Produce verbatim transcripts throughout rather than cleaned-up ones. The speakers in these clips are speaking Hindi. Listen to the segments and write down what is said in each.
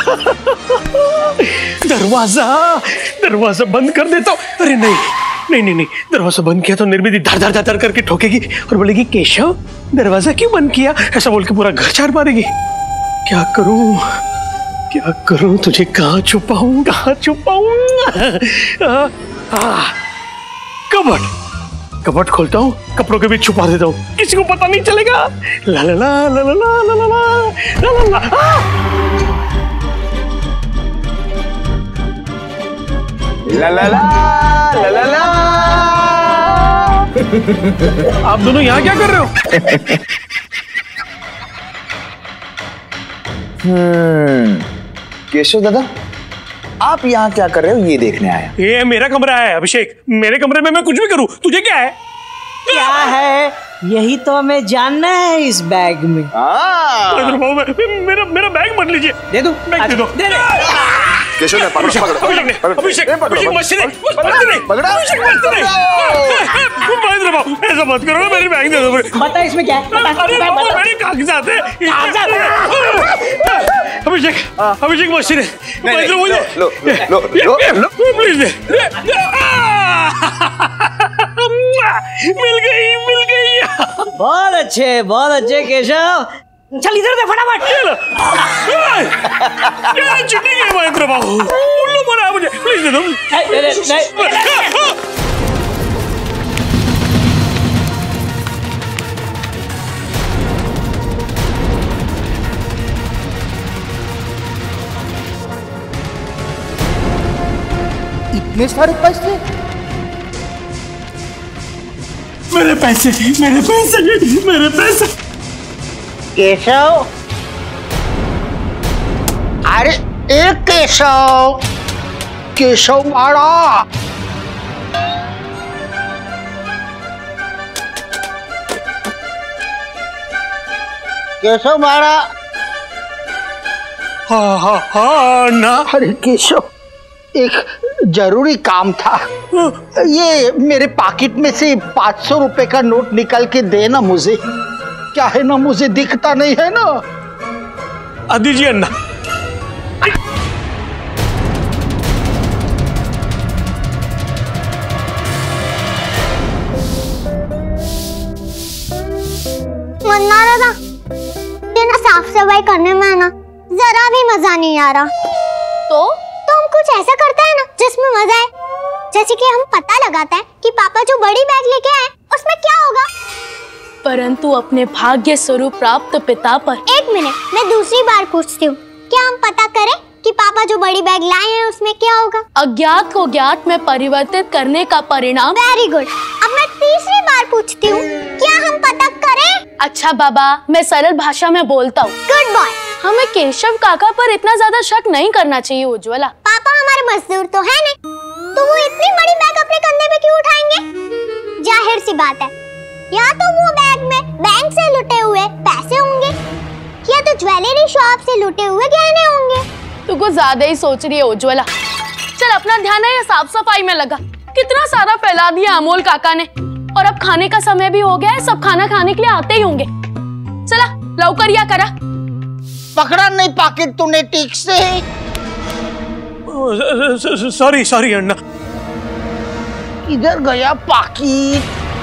दरवाजा दरवाजा बंद कर देता हूँ। अरे नहीं नहीं नहीं नहीं, दरवाजा बंद किया तो निर्मिति धर धर धर करके ठोकेगी और बोलेगी केशव दरवाजा क्यों बंद किया, ऐसा बोल के पूरा घर चार मारेगी। क्या करूं क्या करूं, तुझे कहाँ छुपाऊं कहाँ छुपाऊं? कबट कबट खोलता हूँ, कपड़ों के बीच छुपा देता हूँ, किसी को पता नहीं चलेगा। ला ला ला ला ला ला ला ला ला ला ला ला ला ला ला। आप दोनों यहाँ क्या कर रहे हो? हम्म केशव दादा, आप यहाँ क्या कर रहे हो ये देखने आया? ये मेरा कमरा है अभिषेक, मेरे कमरे में मैं कुछ भी करूँ, तुझे क्या है? क्या है यही तो हमें जानना है इस बैग में। मेरा मेरा बैग मत लीजिए, दे दो बैग दे दो। दे दे केशव ने पकड़ पकड़ अभिषेक अभिषेक मशीन पकड़ा महेंद्र बाबू ऐसा मत करो, मेरी बैग दे दो। बता इसमें क्या है? अरे मेरे कागजात है। अभिषेक अभिषेक मशीन महेंद्र मुझे लो लो लो प्लीज दे। मिल गई मिल गई। बहुत अच्छे बहुत अच्छे केशव, चल इधर दे फटाफट। क्या चीटिंग है महेंद्र बाबू, उल्लू बना मुझे, प्लीज दे दो। नहीं नहीं इतने सारे पैसे? मेरे पैसे मेरे पैसे मेरे पैसे। केशव, अरे एक केशव, केशव मारा। केशव मारा। हाँ हाँ हाँ ना। अरे केशव, एक जरूरी काम था। ये मेरे पॉकेट में से पाँच सौ रुपए का नोट निकाल के दे ना मुझे। क्या है ना, मुझे दिखता नहीं है ना। दीजिए अन्ना। मन्ना दादा, ये ना साफ सफाई करने में ना जरा भी मजा नहीं आ रहा। तो तो हम कुछ ऐसा करते हैं ना जिसमें मजा आए, जैसे कि हम पता लगाते हैं कि पापा जो बड़ी बैग लेके आए उसमें क्या होगा। परंतु अपने भाग्य स्वरूप प्राप्त पिता पर। एक मिनट, मैं दूसरी बार पूछती हूँ, क्या हम पता करें कि पापा जो बड़ी बैग लाए हैं उसमें क्या होगा? अज्ञात को ज्ञात में परिवर्तित करने का परिणाम। Very good. अब मैं तीसरी बार पूछती हूँ, क्या हम पता करें? अच्छा बाबा, मैं सरल भाषा में बोलता हूँ। Good boy. हमें केशव काका पर इतना ज्यादा शक नहीं करना चाहिए उज्ज्वला। पापा हमारे मजदूर तो है नहीं, तो वो इतनी बड़ी बैग अपने कंधे पे क्यों उठाएंगे? जाहिर सी बात है, या तो वो बैग में बैंक से लुटे हुए पैसे होंगे, या तो ज्वेलरी शॉप से लुटे हुए गहने होंगे। तू कुछ ज्यादा ही सोच रही है उज्ज्वला। चल अपना ध्यान है साफ सफाई में लगा। कितना सारा फैला दिया अमोल काका ने, और अब खाने का समय भी हो गया है, सब खाना खाने के लिए आते ही होंगे। चला लौकर या करा। पकड़ा नहीं पॉकेट तूने ठीक से। सॉरी सॉरी अन्ना। किधर गया पॉकेट?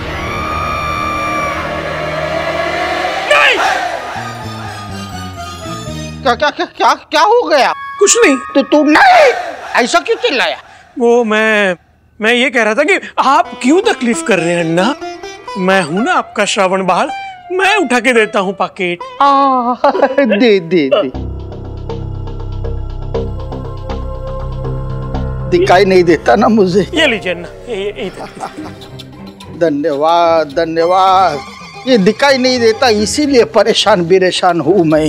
क्या क्या क्या क्या क्या हो गया? कुछ नहीं। तो तू नहीं ऐसा क्यों चिल्लाया? वो मैं मैं ये कह रहा था कि आप क्यों तकलीफ कर रहे हैं अन्ना, मैं हूं ना आपका श्रावण बाल, मैं उठा के देता हूँ पॉकेट। दे दे दे। दिखाई नहीं देता ना मुझे। ये लीजिए अन्ना, ये, ये, ये। धन्यवाद धन्यवाद। ये दिखाई नहीं देता इसीलिए परेशान बिरेशान हूँ मैं।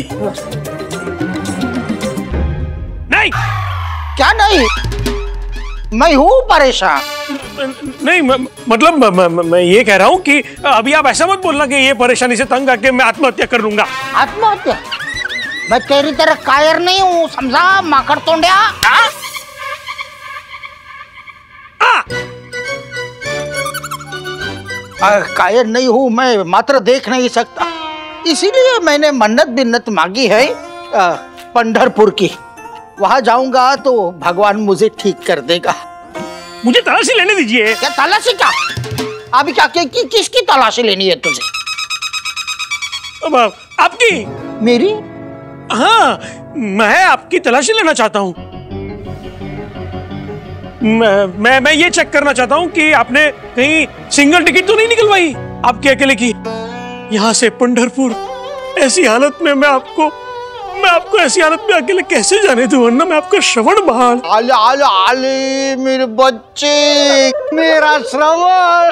नहीं। क्या नहीं? मैं हूँ परेशान। नहीं म, मतलब म, म, मैं ये कह रहा हूँ कि अभी आप ऐसा मत बोलना कि ये परेशानी से तंग आके मैं आत्महत्या कर लूंगा। आत्महत्या? मैं तेरी तरह कायर नहीं हूँ, समझा माकड़ तोंडिया। कायर नहीं हूँ मैं, मात्र देख नहीं सकता, इसीलिए मैंने मन्नत बिन्नत मांगी है पंढरपुर की। वहाँ जाऊंगा तो भगवान मुझे ठीक कर देगा। मुझे तलाशी लेने दीजिए। क्या तलाशी? क्या अभी क्या कि, कि, किसकी तलाशी लेनी है तुझे? अब आपकी। मेरी? हाँ, मैं आपकी तलाशी लेना चाहता हूँ। मैं, मैं मैं ये चेक करना चाहता हूँ कि आपने कहीं सिंगल टिकट तो नहीं निकलवाई आपके अकेले की। यहाँ से पंढरपुर ऐसी हालत में मैं आपको मैं आपको ऐसी हालत में अकेले कैसे जाने दूं? वरना मैं आपका श्रवण बाण। आले आले आले मेरे बच्चे, मेरा श्रवण।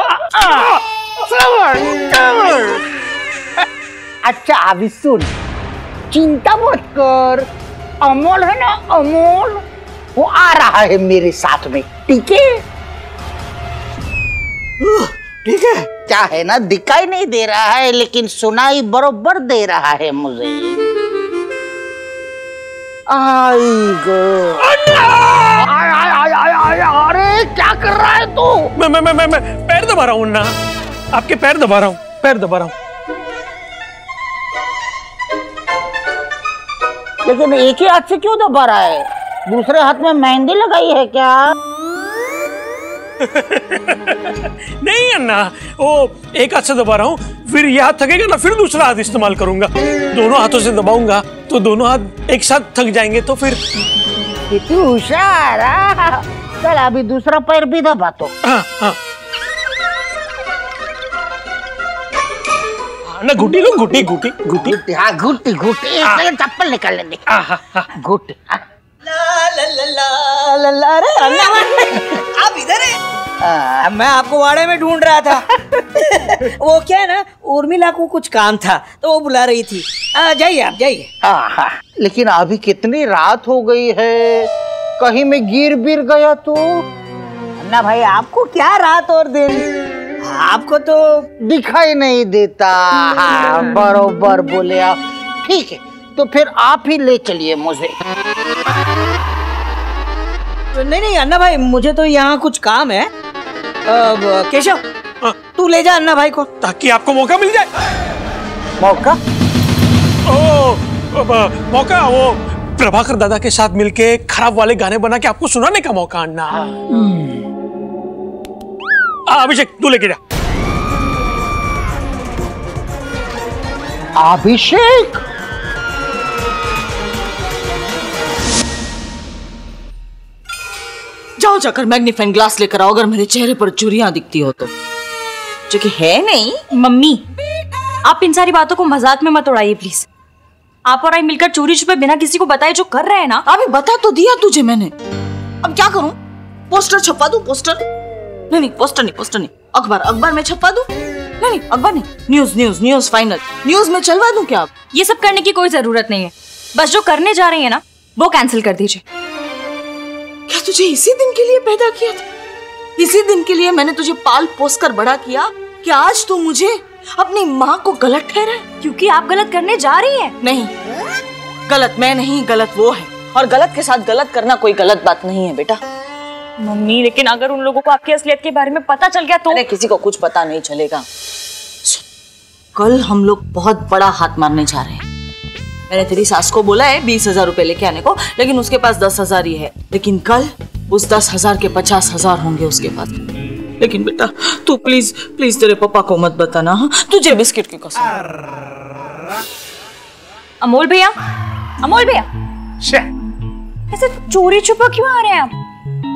श्रवण। अच्छा अभी सुन, चिंता मत कर, अमोल है ना, अमोल वो आ रहा है मेरे साथ में, ठीक है? ठीक है। क्या है ना, दिखाई नहीं दे रहा है लेकिन सुनाई बरोबर दे रहा है मुझे। आई गो। आय, आय, आय, आय, आय, अरे क्या कर रहा है तू? मैं मैं मैं मैं, मैं पैर दबा रहा हूँ अन्ना, आपके पैर दबा रहा हूँ, पैर दबा रहा हूँ। लेकिन एक ही हाथ से क्यों दबा रहा है? दूसरे हाथ में मेहंदी लगाई है क्या? नहीं अन्ना, वो एक हाथ से दबा रहा हूँ, फिर यह हाथ थकेगा ना, फिर दूसरा हाथ इस्तेमाल करूंगा। दोनों हाथों से दबाऊंगा तो दोनों हाथ एक साथ थक जाएंगे, तो फिर कितनी होशियार। चल अभी दूसरा पैर भी दबा तो। हाँ हाँ ना, घुटी लो, घुटी घुटी घुटी। हाँ घुटी घुटी, चप्पल निकाल लेंगे। घुट अरे अन्ना आप इधर है? मैं आपको वाड़े में ढूंढ रहा था। वो क्या है ना, उर्मिला को कुछ काम था तो वो बुला रही थी। जाइए आप जाइए। हाँ हाँ, लेकिन अभी कितनी रात हो गई है, कहीं मैं गिर बिर गया तो? अन्ना भाई आपको क्या रात और दिन, आपको तो दिखाई नहीं देता। हाँ बरोबर बोले आप। ठीक है तो फिर आप ही ले चलिए मुझे। नहीं नहीं अन्ना भाई, मुझे तो यहाँ कुछ काम है। केशव तू ले जा अन्ना भाई को, ताकि आपको मौका मिल जाए। मौका? ओ मौका, वो प्रभाकर दादा के साथ मिलके खराब वाले गाने बना के आपको सुनाने का मौका अन्ना। अभिषेक तू लेके जा। अभिषेक? जाओ जाकर मैग्नीफाइंग ग्लास लेकर आओ, अगर मेरे चेहरे पर चुरियां दिखती हो तो, जो कि है नहीं। मम्मी आप इन सारी बातों को मजाक में मत उड़ाइए प्लीज। आप और आई मिलकर चोरी छुपे बिना किसी को बताए जो कर रहे हैं ना। अभी बता तो दिया तुझे मैंने, अब क्या करूं? पोस्टर छपवा दूं? पोस्टर नहीं नहीं पोस्टर नहीं पोस्टर नहीं अखबार अखबार में छपवा दूं? नहीं नहीं अखबार नहीं, news news news final news में चलवा दूं क्या? ये सब करने की कोई जरूरत नहीं है, बस जो करने जा रही है ना वो कैंसिल कर दीजिए। क्या तुझे इसी दिन के लिए पैदा किया था? इसी दिन के लिए मैंने तुझे पाल पोस कर बड़ा किया कि आज तू मुझे अपनी माँ को गलत ठहराए? क्योंकि आप गलत करने जा रही हैं। नहीं, गलत मैं नहीं, गलत वो है, और गलत के साथ गलत करना कोई गलत बात नहीं है बेटा। मम्मी लेकिन अगर उन लोगों को आपकी असलियत के बारे में पता चल गया तो? अरे किसी को कुछ पता नहीं चलेगा। कल हम लोग बहुत बड़ा हाथ मारने जा रहे हैं। मैंने तेरी सास को बोला है बीस हजार रुपए लेके आने को, लेकिन उसके पास दस हजार ही है। लेकिन कल उस दस हजार के पचास हजार होंगे उसके पास। लेकिन बेटा तू प्लीज प्लीज तेरे पापा को मत बताना। हाँ तुझे बिस्किट की कसम। अमोल भैया, अमोल भैया ऐसे चोरी छुपा क्यों आ रहे हैं आप?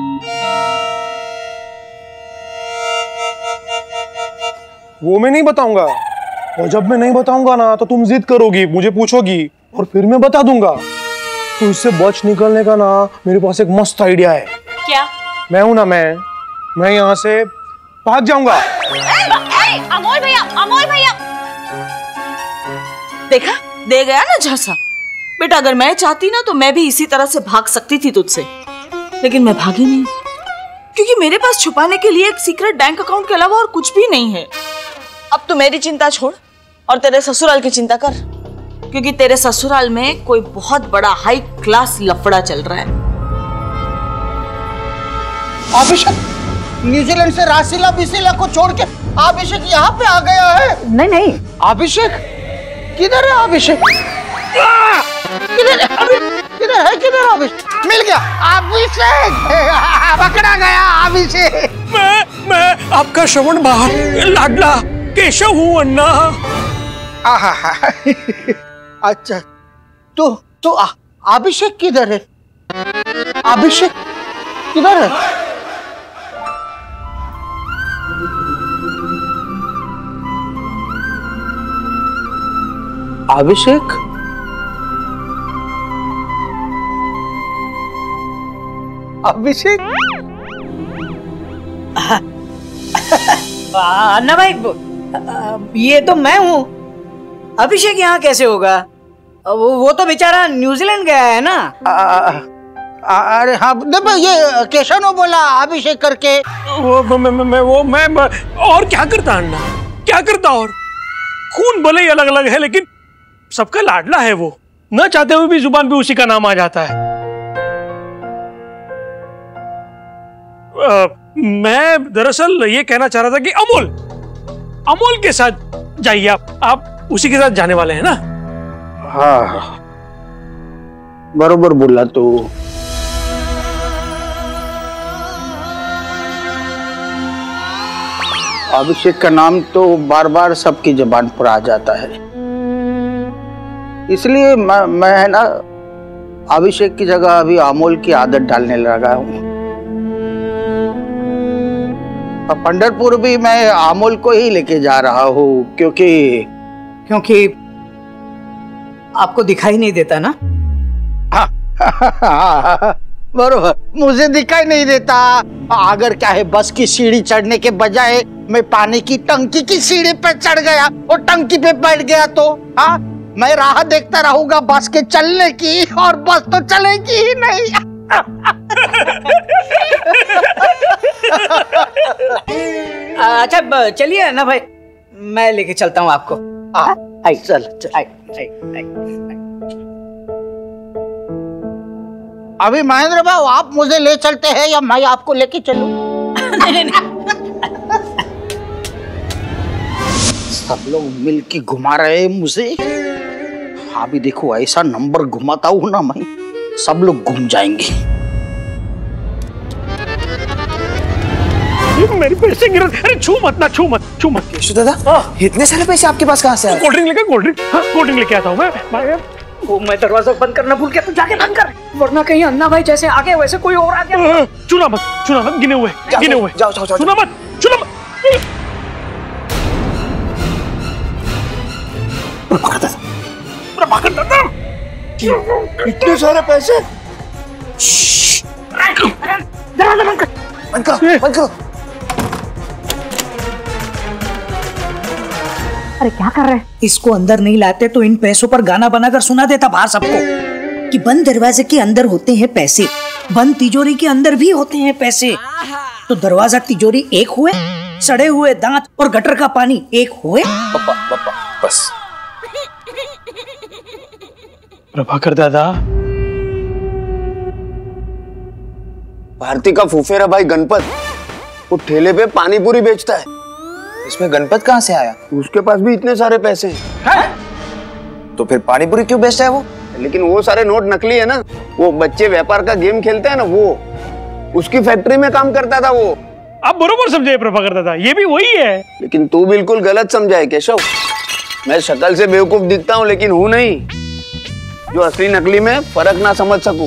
वो मैं नहीं बताऊंगा, और जब मैं नहीं बताऊंगा ना तो तुम जिद करोगी, मुझे पूछोगी, और फिर मैं बता दूंगा। तो इससे बच निकलने का ना मेरे पास एक मस्त आइडिया है। क्या? मैं हूं ना, मैं मैं यहाँ से भाग जाऊंगा। अमोल भैया, अमोल भैया देखा, दे गया ना झांसा। बेटा अगर मैं चाहती ना तो मैं भी इसी तरह से भाग सकती थी तुझसे, लेकिन मैं भागी नहीं, क्योंकि मेरे पास छुपाने के लिए एक सीक्रेट बैंक अकाउंट के अलावा और कुछ भी नहीं है। अब तू मेरी चिंता छोड़ और तेरे ससुराल की चिंता कर, क्योंकि तेरे ससुराल में कोई बहुत बड़ा हाई क्लास लफड़ा चल रहा है। अभिषेक न्यूजीलैंड से रासिला बिसिला को छोड़ के अभिषेक यहाँ पे आ गया है। नहीं नहीं अभिषेक किधर है? अभिषेक किधर है? किधर है किधर अभिषेक? मिल गया अभिषेक, पकड़ा गया अभिषेक। मैं मैं आपका श्रवण बाहर लाडला केशव हूँ अन्ना। आहा, अच्छा तो तो अभिषेक किधर है? अभिषेक किधर है? अभिषेक अभिषेक अन्ना भाई, ये तो मैं हूँ। अभिषेक यहाँ कैसे होगा? वो वो तो बेचारा न्यूजीलैंड गया है ना। आ, आ, अरे हाँ देखो, ये केशव ने बोला अभिषेक करके। वो मैं मैं मैं वो मैं और क्या करता अन्ना, क्या करता? और खून भले ही अलग अलग है लेकिन सबका लाडला है वो। न चाहते हुए भी जुबान पे उसी का नाम आ जाता है। आ, मैं दरअसल ये कहना चाह रहा था कि अमोल अमोल के साथ जाइए आप आप उसी के साथ जाने वाले हैं ना? हाँ बरोबर बोला। तो अभिषेक का नाम तो बार बार सबकी जुबान पर आ जाता है, इसलिए मैं मैं है ना अभिषेक की जगह अभी अमोल की आदत डालने लगा हूँ। पंढरपुर भी मैं अमोल को ही लेके जा रहा हूँ, क्योंकि क्योंकि आपको दिखाई नहीं देता ना। बरोबर, मुझे दिखाई नहीं देता। अगर क्या है, बस की सीढ़ी चढ़ने के बजाय मैं पानी की टंकी की सीढ़ी पे चढ़ गया और टंकी पे बैठ गया तो हाँ, मैं राह देखता रहूंगा बस के चलने की, और बस तो चलेगी ही नहीं। अच्छा चलिए ना भाई, मैं लेके चलता हूँ आपको। आई चल चल। आई, आई, आई, आई। अभी महेंद्र भाई, आप मुझे ले चलते हैं या मैं आपको लेके चलूं? नहीं नहीं नहीं। सब लोग मिल के घुमा रहे हैं मुझे। अभी देखो, ऐसा नंबर घुमाता हूँ ना मैं, सब लोग घूम जाएंगे। मेरे पैसे गिर। अरे छू मत ना, छू मत छू मत। केशव दादा, इतने सारे पैसे आपके पास कहाँ से आए? कोल्ड ड्रिंक लेकर कोल्ड ड्रिंक हाँ कोल्ड ड्रिंक लेके आता हूँ मैं। वो मैं दरवाजा बंद करना भूल गया, तू जाके बंद कर, वरना कहीं अन्ना भाई जैसे आगे वैसे कोई और आ गया। चुना मत चुना मत, गिने हुए गिने हुए। जाओ जाओ जाओ। चुना मत चुना मत। इतने सारे पैसे! दरवाजा बंद कर, बंद करो बंद करो। अरे क्या कर रहे हैं? इसको अंदर नहीं लाते तो इन पैसों पर गाना बनाकर सुना देता बाहर सबको कि बंद दरवाजे के अंदर होते हैं पैसे, बंद तिजोरी के अंदर भी होते हैं पैसे। तो दरवाजा तिजोरी एक हुए, सड़े हुए दांत और गटर का पानी एक हुए। पापा पापा बस। प्रभाकर दादा, भारती का फूफेरा भाई गणपत वो ठेले पे पानी पूरी बेचता है। इसमें गणपत कहाँ से आया? उसके पास भी इतने सारे पैसे हैं। तो फिर पानी पूरी क्यों बेचता है वो? लेकिन वो सारे नोट नकली है ना। वो बच्चे व्यापार का गेम खेलते हैं ना, वो उसकी फैक्ट्री में काम करता था वो। आप बरोबर समझे प्रभाकर दादा, ये भी वही है। लेकिन तू बिल्कुल गलत समझा है केशव। मैं शक्ल से बेवकूफ दिखता हूँ लेकिन हूँ नहीं जो असली नकली में फर्क ना समझ सकूं।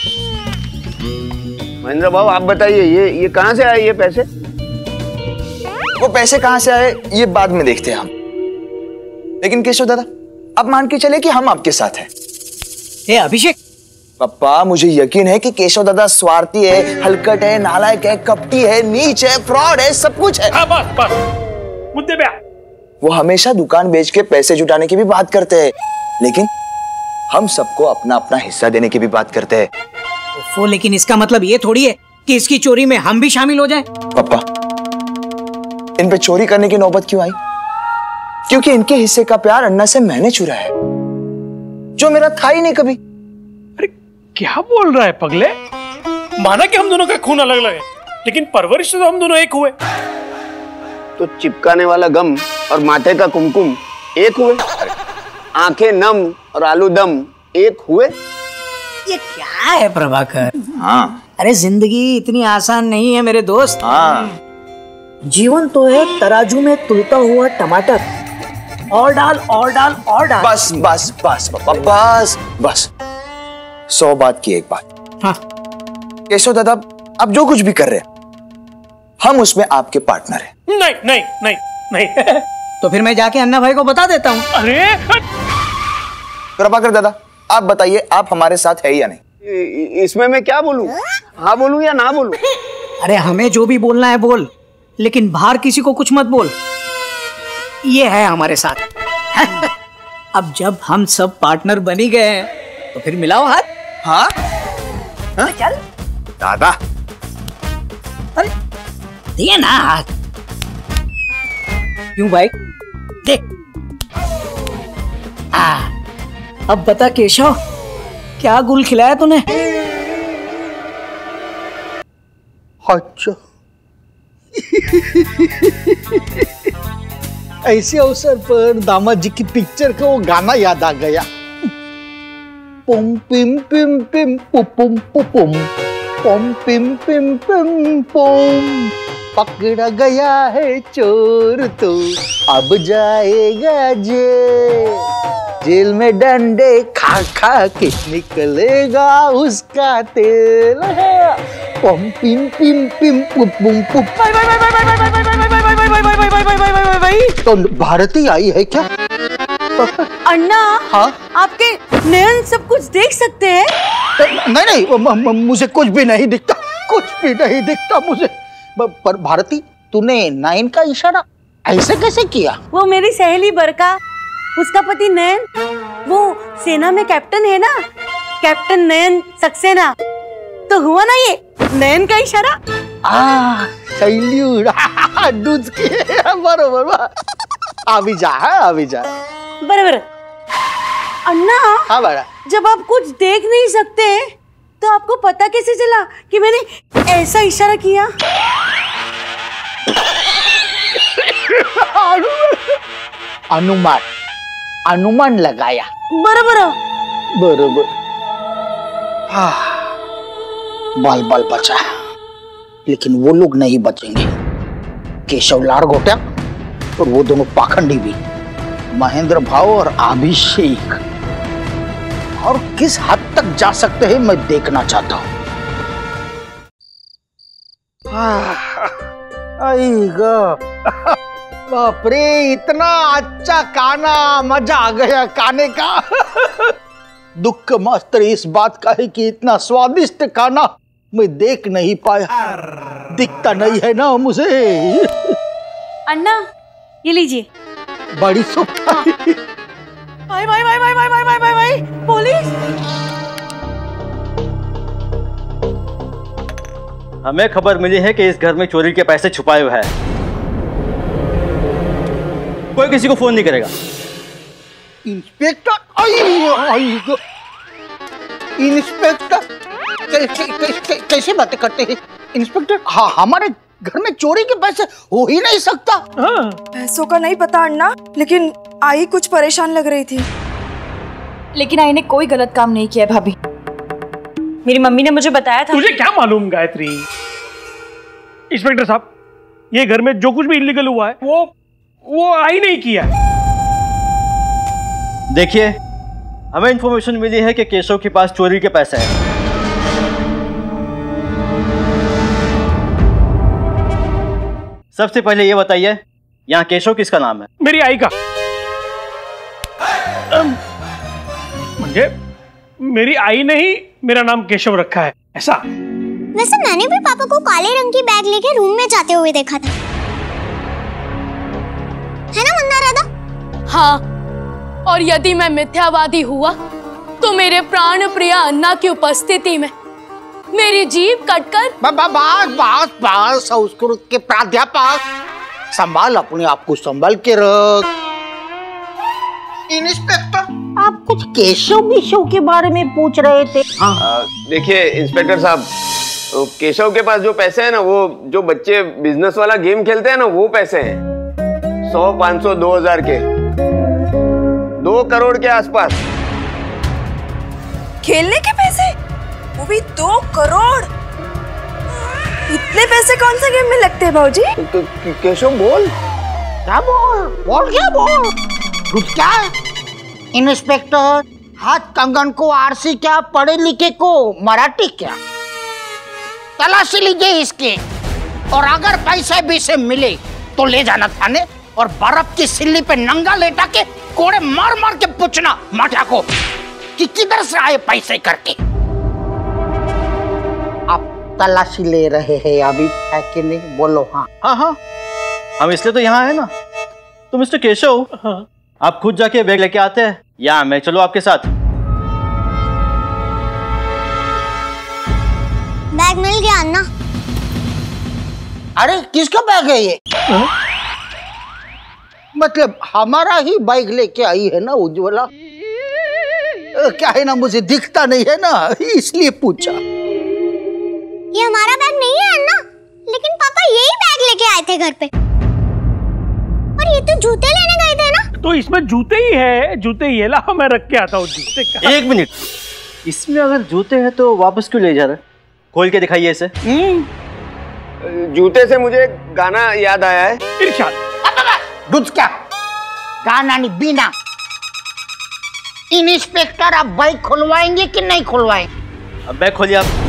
महेंद्र बाबू आप बताइए, ये ये कहाँ से आए ये पैसे? वो पैसे कहाँ से आए ये बाद में देखते हैं हम। लेकिन केशव दादा, अब मान के चले कि हम आपके साथ हैं। हे अभिषेक, पापा मुझे यकीन है कि केशव दादा स्वार्थी है, हलकट है, नालायक है, कपटी है, नीच है, फ्रॉड है, सब कुछ है। हाँ, बस बस मुद्दे पे आ। वो हमेशा दुकान बेच के पैसे जुटाने की भी बात करते हैं, लेकिन हम सबको अपना अपना हिस्सा देने की भी बात करते हैं। वो लेकिन इसका मतलब ये थोड़ी है कि इसकी चोरी में हम भी शामिल हो जाएं। पापा, इन पे चोरी करने की नौबत क्यों आई? क्योंकि इनके हिस्से का प्यार अन्ना से मैंने चुरा है, जो मेरा था ही नहीं कभी। अरे क्या बोल रहा है पगले? माना कि हम दोनों का खून अलग अलग है, लेकिन परवरिश तो हम दोनों एक हुए। तो चिपकाने वाला गम और माथे का कुमकुम एक हुए, आंखें नम और आलू दम एक हुए। ये क्या है प्रभाकर? हाँ अरे जिंदगी इतनी आसान नहीं है मेरे दोस्त। हाँ जीवन तो है तराजू में तुलता हुआ टमाटर, और डाल और डाल और डाल। बस बस बस बाबा बस बस सौ बात की एक बात। हाँ। केशव दादा आप जो कुछ भी कर रहे हैं हम उसमें आपके पार्टनर हैं। नहीं नहीं नहीं नहीं। तो फिर मैं जाके अन्ना भाई को बता देता हूँ। अरे प्रभाकर दादा आप बताइए आप हमारे साथ है या नहीं? इसमें मैं क्या बोलूं? हाँ बोलूं या ना बोलूं? अरे हमें जो भी बोलना है बोल, लेकिन बाहर किसी को कुछ मत बोल। ये है हमारे साथ। अब जब हम सब पार्टनर बनी गए हैं तो फिर मिलाओ हाथ। हाँ, हाँ? चल दादा अरे दिए ना हाथ। क्यों भाई देख। आ, अब बता केशव क्या गुल खिलाया तूने? अच्छा ऐसे अवसर पर दामाद जी की पिक्चर का वो गाना याद आ गया। पुम पिम पिम पिम पुपुम पुपुम पुम पिम पिम पिम पुम, पकड़ा गया है चोर तो अब जाएगा जेल, जेल में डंडे खा खा के निकलेगा उसका तेल है। पुम पिम पिम पिम पुपुम पुप। तो भारती आई है क्या? अन्ना हाँ आपके नयन सब कुछ देख सकते हैं? नहीं नहीं म, म, मुझे कुछ भी नहीं दिखता, कुछ भी नहीं दिखता मुझे। पर भारती तूने नाइन का इशारा ऐसे कैसे किया? वो मेरी सहेली बरका, उसका पति नयन, वो सेना में कैप्टन है ना, कैप्टन नयन सक्सेना, तो हुआ ना ये नयन का इशारा। आ सैल्यूट दूध के बरोबर अभी जा अभी जा बराबर। अन्ना हाँ बड़ा, जब आप कुछ देख नहीं सकते तो आपको पता कैसे चला कि मैंने ऐसा इशारा किया? अनुमान अनुमान लगाया। बराबर बरोबर। हाँ बाल बाल बचा, लेकिन वो लोग नहीं बचेंगे। केशव लाड़ गोटा और वो दोनों पाखंडी भी, महेंद्र भाव और अभिषेक, और किस हद तक जा सकते हैं मैं देखना चाहता हूं। बाप रे इतना अच्छा खाना, मजा आ गया खाने का। दुख मास्टर इस बात का है कि इतना स्वादिष्ट खाना मैं देख नहीं पाया, दिखता नहीं है ना मुझे। अन्ना ये लीजिए। बड़ी सुख। भाई भाई भाई भाई भाई भाई भाई भाई भाई पुलिस! हमें खबर मिली है कि इस घर में चोरी के पैसे छुपाए हुए हैं। कोई किसी को फोन नहीं करेगा। इंस्पेक्टर इंस्पेक्टर कैसे कैसे कैसे बातें करते हैं इंस्पेक्टर? हाँ हमारे घर में चोरी के पैसे हो ही नहीं सकता। हाँ। पैसों का नहीं पता अन्ना, लेकिन आई कुछ परेशान लग रही थी। लेकिन आई ने कोई गलत काम नहीं किया भाभी, मेरी मम्मी ने मुझे बताया था। तुझे क्या मालूम गायत्री? इंस्पेक्टर साहब ये घर में जो कुछ भी इलीगल हुआ है वो वो आई नहीं किया। देखिए हमें इंफॉर्मेशन मिली है कि केशव के पास चोरी के पैसे हैं। सबसे पहले ये बताइए यहाँ केशव किसका नाम है? मेरी आई का। मुझे मेरी आई ने ही मेरा नाम केशव रखा है ऐसा? वैसे मैंने भी पापा को काले रंग की बैग लेके रूम में जाते हुए देखा था, है ना मुन्ना राधा? हाँ, और यदि मैं मिथ्यावादी हुआ तो मेरे प्राण प्रिय अन्ना की उपस्थिति में मेरी जीभ कटकर। बस बस बस संस्कृत के प्राध्यापक, संभाल अपने आप को, संभाल के रख। इंस्पेक्टर आप कुछ केशव विशव के बारे में पूछ रहे थे? हाँ देखिए इंस्पेक्टर साहब, तो केशव के पास जो पैसे हैं ना, वो जो बच्चे बिजनेस वाला गेम खेलते हैं ना, वो पैसे हैं सौ पाँच सौ दो हजार के, दो करोड़ के आसपास। खेलने के पैसे? वो भी दो करोड़। इतने पैसे कौन से गेम में लगते हैं भाऊजी? तो, तो केशव बोल। क्या बोल बोल क्या बोल कुछ क्या? इंस्पेक्टर हाथ कंगन को आरसी क्या, पढ़े लिखे को मराठी क्या? तलाशी लीजिए इसके, और अगर पैसे भी से मिले तो ले जाना थाने और बर्फ की सिल्ली पे नंगा लेटा के कोड़े मार मार के पूछना माठा को कि किधर से आए पैसे करके। आप तलाशी ले रहे हैं अभी है कि नहीं? बोलो। हाँ हाँ हाँ, हम इसलिए तो यहाँ है ना। तो मिस्टर केशव, हाँ। आप खुद जाके बैग लेके आते हैं या मैं चलो आपके साथ? बैग मिल गया अन्ना। अरे किसका बैग है ये? हा? मतलब हमारा ही बैग लेके आई है ना उज्ज्वला? क्या है ना, मुझे दिखता नहीं है ना इसलिए पूछा। ये हमारा बैग नहीं है अन्ना, लेकिन पापा यही बैग लेके आए थे घर पे। और ये तो जूते लेने गए थे ना। तो इसमें जूते ही है, जूते ही है। ला मैं रख के आता हूँ जूते का। एक मिनट, इसमें अगर जूते हैं तो वापस क्यों ले जा रहे? खोल के दिखाइए इसे। जूते से मुझे गाना याद आया है। इरशाद। दूध क्या गाना नहीं बीना। इंस्पेक्टर आप बैग खुलवाएंगे कि नहीं खुलवाएंगे? अब बैग खोलिए आप।